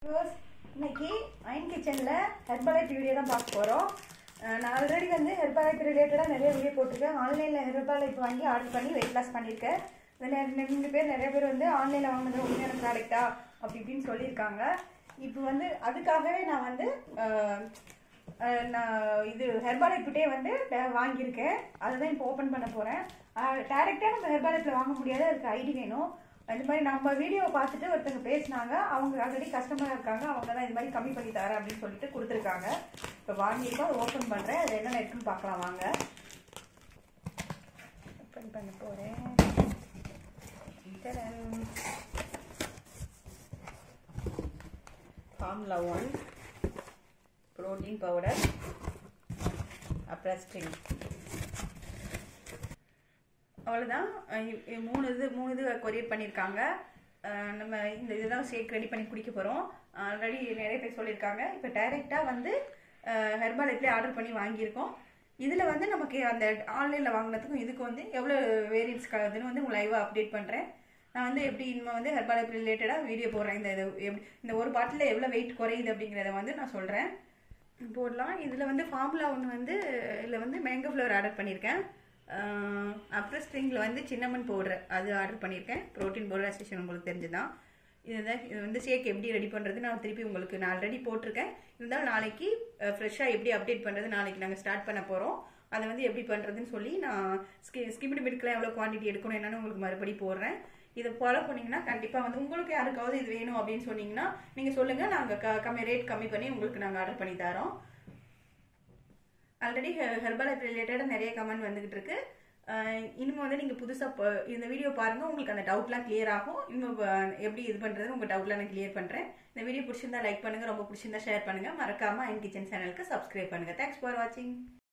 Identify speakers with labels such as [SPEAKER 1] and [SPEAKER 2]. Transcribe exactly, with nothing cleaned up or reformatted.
[SPEAKER 1] இன்னைக்கு அயன் கிச்சன்ல Herbalife video தான் பார்க்க போறோம். நான் ஆல்ரெடி வந்து ஹெர்பலைஃப் ரிலேட்டடா நிறைய வீடியோ போட்டிருக்கேன். ஆன்லைன்ல ஹெர்பலைஃப் வாங்கி ஆர்டர் பண்ணி வெயிட் லாஸ் பண்ணியிருக்கேன். ரெண்டு பேர் நிறைய பேர் வந்து ஆன்லைன்ல வாங்கினது உண்மையான ப்ராடக்டா அப்படி இப்படின்னு சொல்லியிருக்காங்க. இப்போ வந்து அதுக்காகவே நான் வந்து நான் இது ஹெர்பலைஃப்டே வந்து வாங்கியிருக்கேன். அதுதான் இப்போ ஓப்பன் பண்ண போறேன். டைரக்டா நம்ம ஹெர்பலைஃப்ல வாங்க முடியாது, அதுக்கு ஐடி வேணும். இந்த மாதிரி நம்ம வீடியோ பார்த்துட்டு ஒருத்தங்க பேசினாங்க, அவங்க ஆல்ரெடி கஸ்டமர் இருக்காங்க, அவங்க தான் இது மாதிரி கம்மி பண்ணி தரேன் அப்படின்னு சொல்லிட்டு கொடுத்துருக்காங்க. இப்போ வாங்கியிருக்கோம், அதை ஓப்பன் பண்ணுறேன். அது என்னென்ன இருக்குன்னு பார்க்கலாம் வாங்க. ஓப்பன் பண்ண போகிறேன். ஃபார்முலா ஒன் புரோட்டீன் பவுடர், அப்ரெஷ் ப்ரோட்டீன், அவ்வளோதான். மூணு இது மூணு இது கொரியர் பண்ணியிருக்காங்க. நம்ம இந்த இதுதான் ஷேக் ரெடி பண்ணி குடிக்க போகிறோம். ஆல்ரெடி நிறைய பேர் சொல்லியிருக்காங்க. இப்போ டைரெக்டாக வந்து ஹெர்பலைஃப்லேயே ஆர்டர் பண்ணி வாங்கியிருக்கோம். இதில் வந்து நமக்கு அந்த ஆன்லைனில் வாங்கினதுக்கும் இதுக்கு வந்து எவ்வளோ வேரியன்ஸ் கலதுன்னு வந்து உங்களை லைவாக அப்டேட் பண்ணுறேன். நான் வந்து எப்படி இனிமேல் வந்து ஹெர்பலைஃப் ரிலேட்டடாக வீடியோ போடுறேன். இந்த இது எப்படி இந்த ஒரு பாட்டில் எவ்வளோ வெயிட் குறையுது அப்படிங்கிறத வந்து நான் சொல்கிறேன், போடலாம். இதில் வந்து ஃபார்முலா ஒன்று வந்து இதில் வந்து மேங்கோ ஃப்ளவர் ஆர்டர் பண்ணியிருக்கேன். அப்ரெஷ் ஸ்ட்ரிங்கில் வந்து சின்னமன் பவுடர் அது ஆர்டர் பண்ணியிருக்கேன். ப்ரோட்டீன் பவுடர் அசோசியேஷன் உங்களுக்கு தெரிஞ்சுதான். இதுதான் இது வந்து ஷேக் எப்படி ரெடி பண்ணுறது நான் திருப்பி உங்களுக்கு நான் ஆல்ரெடி போட்டிருக்கேன். இருந்தாலும் நாளைக்கு ஃப்ரெஷ்ஷாக எப்படி அப்டேட் பண்ணுறது நாளைக்கு நாங்கள் ஸ்டார்ட் பண்ண போகிறோம். அதை வந்து எப்படி பண்ணுறதுன்னு சொல்லி நான் ஸ்கி ஸ்கிம்டு மில்க்லாம் எவ்வளோ குவான்டிட்டி எடுக்கணும் என்னன்னு உங்களுக்கு மறுபடி போடுறேன். இதை ஃபாலோ பண்ணிங்கன்னா கண்டிப்பாக வந்து உங்களுக்கு யாருக்காவது இது வேணும் அப்படின்னு சொன்னீங்கன்னா நீங்கள் சொல்லுங்கள், நாங்கள் க கம்மி ரேட் கம்மி பண்ணி உங்களுக்கு நாங்கள் ஆர்டர் பண்ணி தரோம். ஆல்ரெடி ஹெர்பலைஃப் ரிலேட்டடாக நிறைய கமெண்ட் வந்துகிட்டு இருக்கு. இன்னும் வந்து நீங்கள் புதுசாக இந்த வீடியோ பாருங்கள், உங்களுக்கு அந்த டவுட்லாம் கிளியர் ஆகும். இன்னும் எப்படி இது பண்ணுறதுன்னு உங்கள் டவுட்லாம் நான் கிளியர் பண்ணுறேன். இந்த வீடியோ பிடிச்சிருந்தா லைக் பண்ணுங்கள், ரொம்ப பிடிச்சிருந்தா ஷேர் பண்ணுங்கள். மறக்காமல் அயன் கிச்சன் சேனலுக்கு சப்ஸ்கிரைப் பண்ணுங்கள். தேங்க்ஸ் ஃபார் வாட்சிங்.